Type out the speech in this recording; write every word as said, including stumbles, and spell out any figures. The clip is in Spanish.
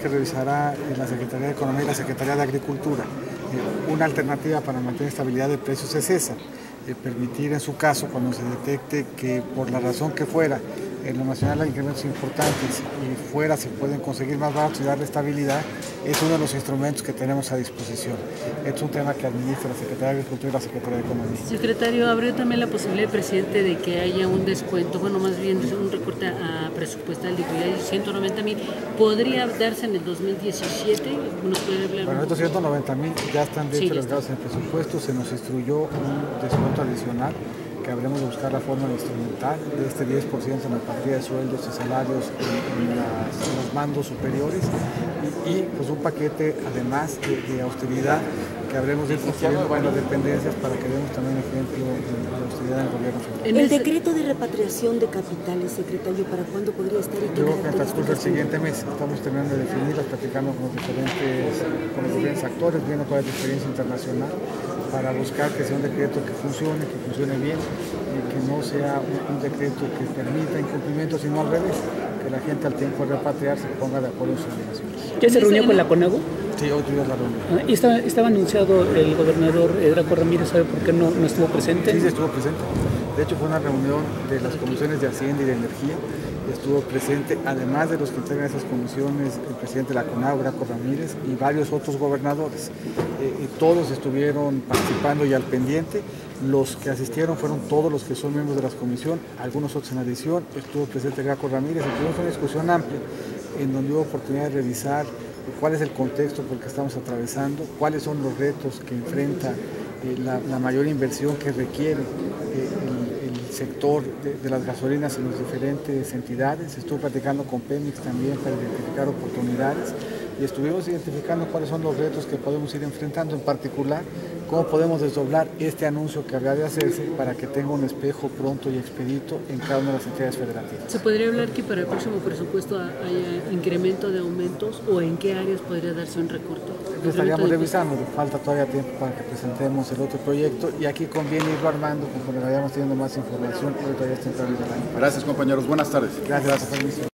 que revisará la Secretaría de Economía y la Secretaría de Agricultura. Eh, una alternativa para mantener estabilidad de precios es esa, eh, permitir en su caso, cuando se detecte que por la razón que fuera, en lo nacional hay incrementos importantes y fuera se pueden conseguir más baratos y darle estabilidad, es uno de los instrumentos que tenemos a disposición. Es un tema que administra la Secretaría de Agricultura y la Secretaría de Economía. Secretario, ¿habría también la posibilidad, presidente, de que haya un descuento, bueno, más bien un recorte a presupuestal de ciento noventa mil? ¿Podría darse en el dos mil diecisiete? ¿Nos puede hablar? Bueno, estos ciento noventa mil ya están de hecho logrados en el presupuesto, se nos instruyó un descuento adicional que habremos de buscar la forma instrumental de este diez por ciento en la partida de sueldos y salarios en, en, las, en los mandos superiores y, y pues un paquete además de, de austeridad que habremos de ir construyendo en las dependencias para que demos también ejemplo de la austeridad del gobierno federal. El decreto de repatriación de capitales, secretario, ¿para cuándo podría estar? Yo creo que en el transcurso del siguiente mes estamos terminando de definirlas, platicando con los diferentes, con los diferentes actores, viendo cuál es la experiencia internacional, para buscar que sea un decreto que funcione, que funcione bien, y que no sea un, un decreto que permita incumplimientos, sino al revés, que la gente al tiempo de repatriar se ponga de acuerdo en sus obligaciones. ¿Ya se reunió con la CONAGO? Sí, hoy tuvimos la reunión. ¿Y estaba, estaba anunciado el gobernador Graco Ramírez? ¿Sabe por qué no, no estuvo presente? Sí, sí estuvo presente. De hecho, fue una reunión de las comisiones de Hacienda y de Energía. Estuvo presente, además de los que integran esas comisiones, el presidente de la CONAGO, Graco Ramírez, y varios otros gobernadores. Eh, y todos estuvieron participando y al pendiente. Los que asistieron fueron todos los que son miembros de la comisión, algunos otros en adición. Estuvo presente Graco Ramírez, y tuvimos una discusión amplia en donde hubo oportunidad de revisar cuál es el contexto por el que estamos atravesando, cuáles son los retos que enfrenta eh, la, la mayor inversión que requiere eh, el, el sector de, de las gasolinas en las diferentes entidades. Estuve platicando con Pemex también para identificar oportunidades y estuvimos identificando cuáles son los retos que podemos ir enfrentando, en particular cómo podemos desdoblar este anuncio que habría de hacerse para que tenga un espejo pronto y expedito en cada una de las entidades federativas. ¿Se podría hablar que para el próximo presupuesto haya incremento de aumentos o en qué áreas podría darse un recorte? Lo estaríamos revisando, falta todavía tiempo para que presentemos el otro proyecto y aquí conviene irlo armando conforme vayamos teniendo más información, porque todavía está en trámite del año. Gracias, compañeros. Buenas tardes. Gracias, gracias.